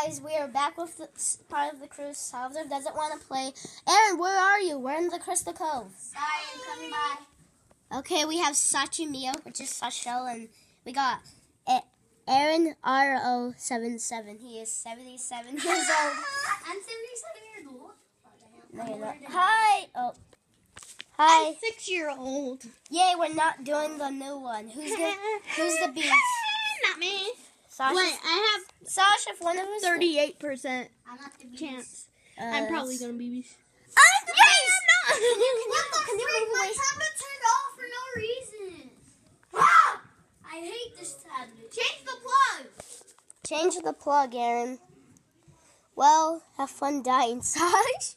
guys, we are back with the part of the cruise. Salvador doesn't want to play. Aaron, where are you? We're in the Crystal Cove. Sorry, I'm coming by. Okay, we have Sachi Mio, which is Sashel, and we got Aaron RO77. He is 77 years old. I'm 77 years old. No, you're not. Hi. Oh. Hi. I'm 6-year-old. Yay, we're not doing the new one. Who's the beast? Not me. Sasha. Wait, I have Sasha, if one of us. 38% chance. I'm probably gonna be beast. I'm the beast. I'm not. Can you move My away? tablet turned off for no reason. Ah! I hate this tablet. Change the plug. Change the plug, Aaron. Well, have fun dying, Sash.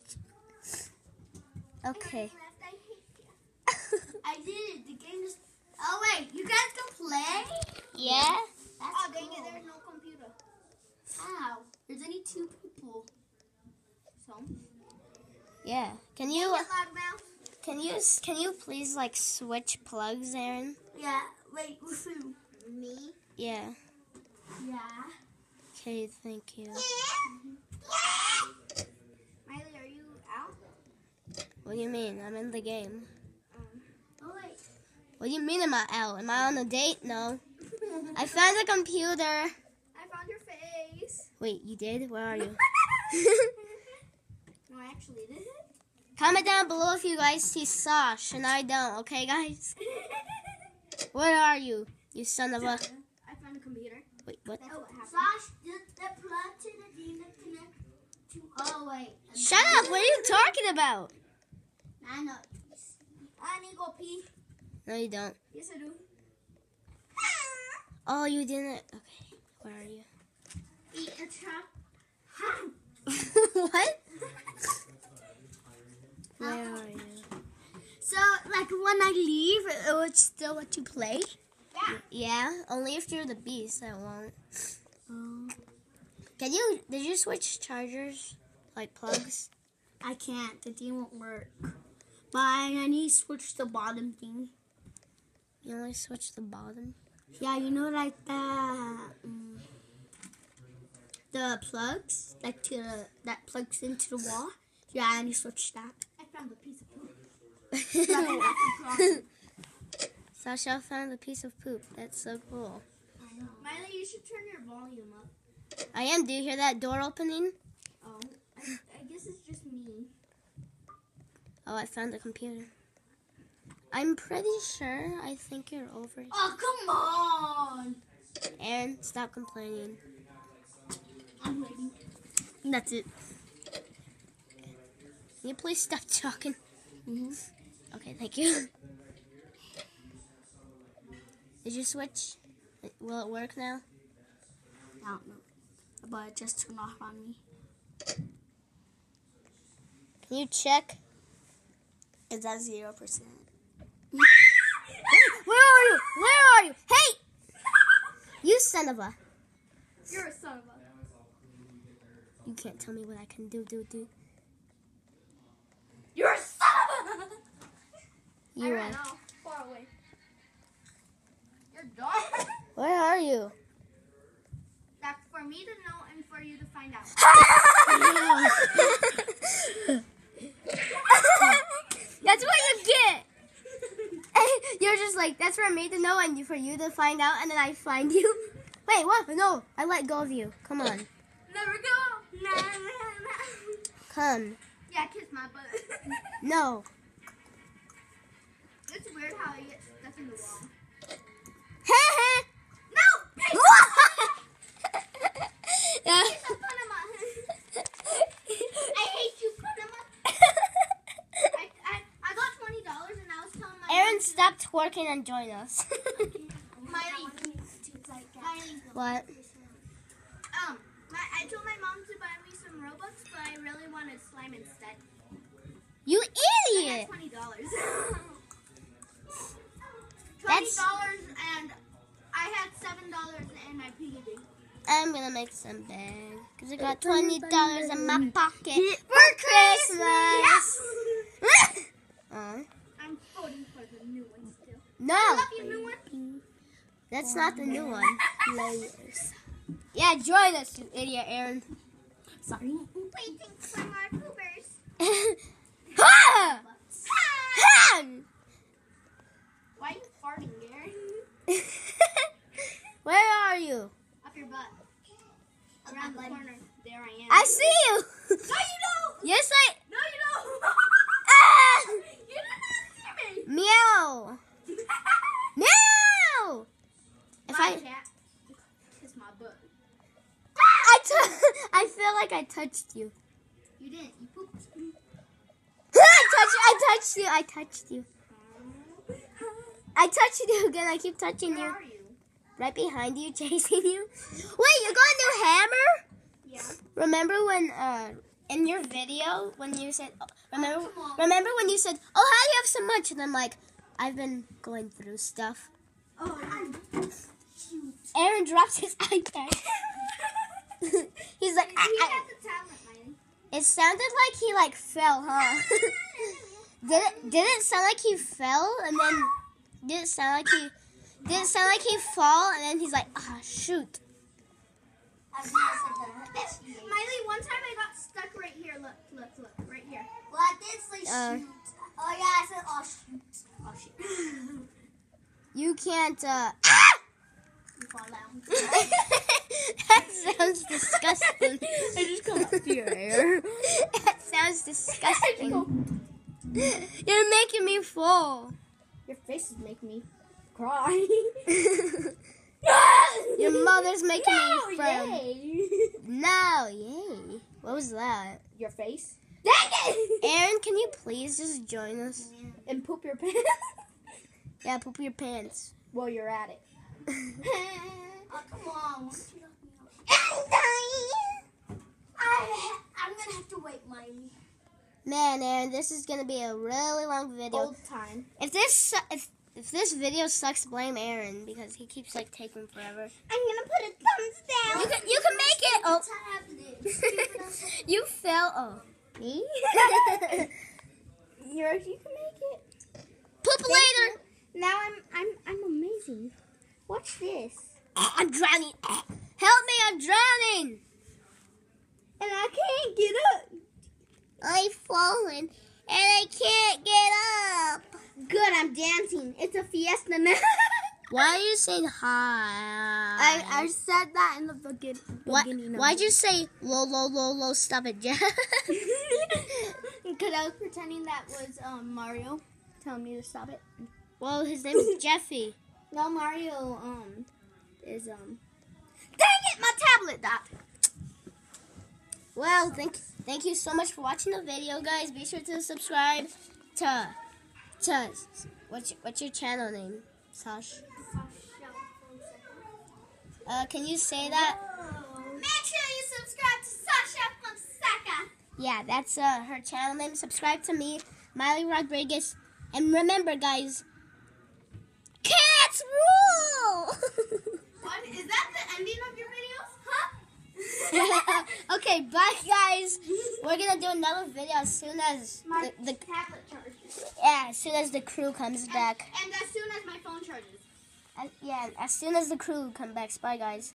Okay. I did it. The game is. Oh wait, you guys can play? Yeah? Oh dang it! There's no computer. Ow! There's only 2 people. So. Yeah. Can you Get loud now. can you please like switch plugs, Aaron? Yeah. Wait. Who? Me? Yeah. Yeah. Okay, thank you. Miley, are you out? What do you mean? I'm in the game. Oh wait. What do you mean am I out? Am I on a date? No. I found a computer. I found your face. Wait, you did? Where are you? No, I actually did. Comment down below if you guys see Sash and I don't, okay guys? Where are you? You son of a... I found a computer. Wait, what? Oh, Sash, the plug to the demon connect to. Oh wait. Shut up! What are you talking about? I know. I need to go pee. No, you don't. Yes, I do. Oh, you didn't? Okay, where are you? Eat a trap. What? Where are you? So, like when I leave, it would still let you play? Yeah. Yeah, only if you're the beast, I won't. Did you switch chargers? Like plugs? I can't. The thing won't work. But I need to switch the bottom thing. You only switch the bottom? Yeah, you know, like the plugs, like that plugs into the wall. Yeah, I need to switch that. I found a piece of poop. Sasha found a piece of poop. That's so cool. I know. Miley, you should turn your volume up. I am. Do you hear that door opening? Oh, I guess it's just me. Oh, I found the computer. I'm pretty sure. I think you're over. Oh, come on! Aaron, stop complaining. I'm waiting. That's it. Can you please stop talking? Mm-hmm. Okay, thank you. Did you switch? Will it work now? I don't know. But it just turned off on me. Can you check? It's at 0%. Where are you? Where are you? Hey! You son of a... You're a son of a... You can't tell me what I can do. You're a son of a... You I are. ran off far away. You're dumb. Where are you? That's for me to know and for you to find out. That's what you get. You're just like, that's for me to know and for you to find out, and then I find you. Wait, what? No, I let go of you. Come on. Never go. Nah. Come. Yeah, kiss my butt. No. It's weird how I get stuck in the wall. No! Yeah. It's a Panama. I hate you, Panama. I got $20 and I was telling my Aaron, mom stop twerking and join us. Miley. What? I told my mom to buy me some Robux, but I really wanted slime instead. You I idiot! got $20. That's- $20 and I had $7 in my piggy bank. I'm gonna make some bag because I got $20 in my pocket for Christmas. I'm voting for the new one still. No, I love you, new one. that's not the new one. Layers. Yeah, join us, you idiot, Aaron. Sorry. Waiting for more poopers. Ha! Ha! Why are you farting, Garen? Where are you? Up your butt. Around the corner. There I am. I see you. No, you don't. Yes, No, you don't. Ah! You did not see me. Meow. Meow. If My cat. Kiss my butt. I feel like I touched you. You didn't. You pooped. I touched you. I touched you again. I keep touching Where you. are you? Right behind you, chasing you. Wait, you got a new hammer? Yeah. Remember when in your video when you said remember when you said, "Oh, how do you have so much?" And I'm like, "I've been going through stuff." Oh, shoot. Aaron drops his iPad. He's like, You have the talent, man. It sounded like he like fell, huh? Did it sound like he fell and then did it sound like he fall and then he's like, "Ah, shoot." Miley, one time I got stuck right here. Look, right here. Well, I did say shoot. Oh yeah, I said oh shoot. Oh shit. You can't You fall down. That sounds disgusting. I just come up your hair. That sounds disgusting. You're making me fall. Your face is making me cry. Your mother's making me frown. Yay. No, yay. What was that? Your face. Dang it! Aaron, can you please just join us? And poop your pants. Yeah, poop your pants. While you're at it. Oh, come on. Why don't you let me out? I'm gonna have to wait, Miley. Man, Aaron, this is gonna be a really long video. Old time. If this video sucks, blame Aaron because he keeps like taking forever. I'm gonna put a thumbs down. You can make it. Oh, Tablet. you fell. Oh, Me? You can make it. poop later. Now I'm amazing. Watch this. I'm drowning. Help me! I'm drowning. And I can't get up. I've fallen and I can't get up. Good, I'm dancing. It's a fiesta now. Why are you saying hi? I said that in the beginning. Why'd you say low, stop it, Jeff? Because I was pretending that was Mario telling me to stop it. Well, his name is Jeffy. No, Mario is Dang it, my tablet died. Well, thank you so much for watching the video, guys. Be sure to subscribe to what's your channel name, Sash? Can you say that? Make sure you subscribe to Sasha Fonseca. Yeah, that's her channel name. Subscribe to me, Miley Rodriguez, and remember, guys, cats rule. What? Is that the ending of your videos? Huh? Okay, bye, guys. We're gonna do another video as soon as My the tablet charges. as soon as the crew comes back. And as soon as my phone charges. Yeah, as soon as the crew comes back. Bye, guys.